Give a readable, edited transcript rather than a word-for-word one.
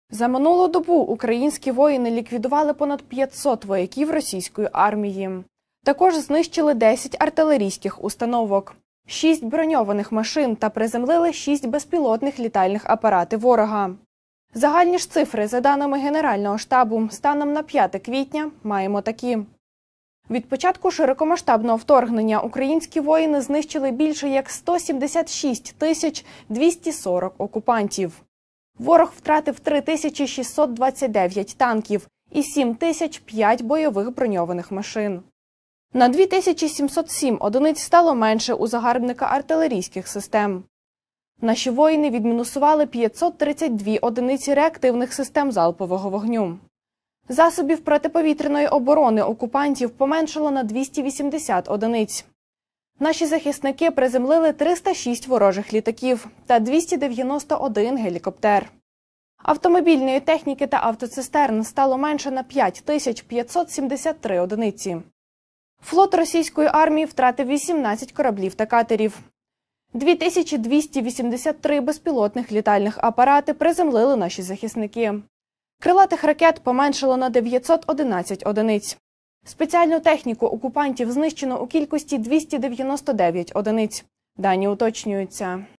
За минулу добу українські воїни ліквідували понад 500 вояків російської армії. Також знищили 10 артилерійських установок, 6 броньованих машин та приземлили 6 безпілотних літальних апарати ворога. Загальні ж цифри, за даними Генерального штабу, станом на 5 квітня маємо такі. Від початку широкомасштабного вторгнення українські воїни знищили більше як 176 240 окупантів. Ворог втратив 3629 танків і 7005 бойових броньованих машин. На 2707 одиниць стало менше у загарбника артилерійських систем. Наші воїни відмінусували 532 одиниці реактивних систем залпового вогню. Засобів протиповітряної оборони окупантів поменшало на 280 одиниць. Наші захисники приземлили 306 ворожих літаків та 291 гелікоптер. Автомобільної техніки та автоцистерн стало менше на 5573 одиниці. Флот російської армії втратив 18 кораблів та катерів. 2283 безпілотних літальних апарати приземлили наші захисники. Крилатих ракет поменшало на 911 одиниць. Спеціальну техніку окупантів знищено у кількості 299 одиниць. Дані уточнюються.